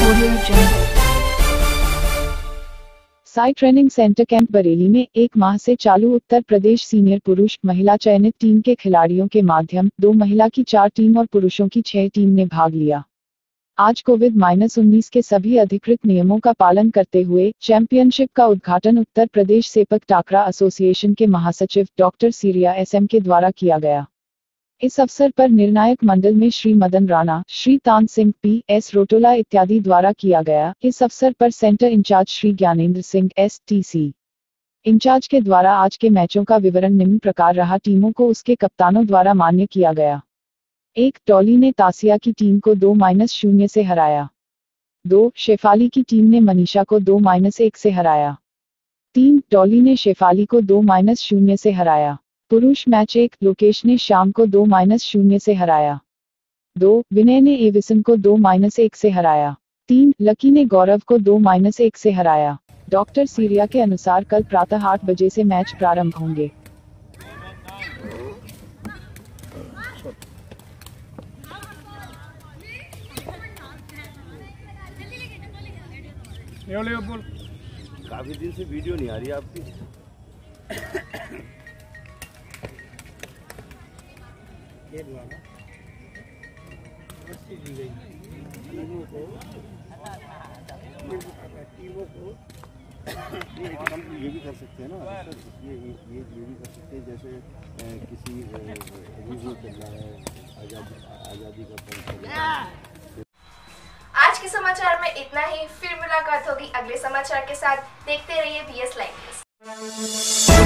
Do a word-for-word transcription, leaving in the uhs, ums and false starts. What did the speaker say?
Audio Jungle। SAI training center camp Bareilly में एक माह से चालू उत्तर प्रदेश सीनियर पुरुष महिला चयनित टीम के खिलाड़ियों के माध्यम दो महिला की चार टीम और पुरुषों की छह टीम ने भाग लिया। आज कोविड उन्नीस के सभी अधिकृत नियमों का पालन करते हुए चैंपियनशिप का उद्घाटन उत्तर प्रदेश सेपक टाकरा एसोसिएशन के महासचिव डॉक्टर सीरिया एस एम के द्वारा किया गया। इस अवसर पर निर्णायक मंडल में श्री मदन राणा, श्री तान सिंह, पी एस रोटोला इत्यादि द्वारा किया गया। इस अवसर पर center incharge Shri Gyanendra Singh, S T C incharge के द्वारा आज के मैचों का विवरण निम्न प्रकार रहा। टीमों को उसके कप्तानों द्वारा मान्य किया गया। एक, टॉली ने तासिया की टीम को दो माइनस शून्य से हराया। दो, शेफाली की टीम ने मनीषा को दो माइनस एक से हराया। तीन, टॉली ने शेफाली को दो माइनस शून्य से हराया। पुरुष मैच एक, लोकेश ने श्याम को दो माइनस शून्य से हराया। दो, विनय ने एविसन को दो माइनस एक से हराया। तीन, लकी ने गौरव को दो माइनस एक से हराया। डॉक्टर सीरिया के अनुसार कल प्रातः आठ बजे से मैच प्रारंभ होंगे। काफी दिन से वीडियो नहीं आ रही आपकी। हम ये भी कर सकते हैं ना सर, ये ये ये भी कर सकते हैं जैसे ए, किसी रिव्यू चल रहा है, आज़ादी आज़ादी का पल चल रहा है। आज के समाचार में इतना ही। फिर मुलाकात होगी अगले समाचार के साथ। देखते रहिए बी एस लाइव।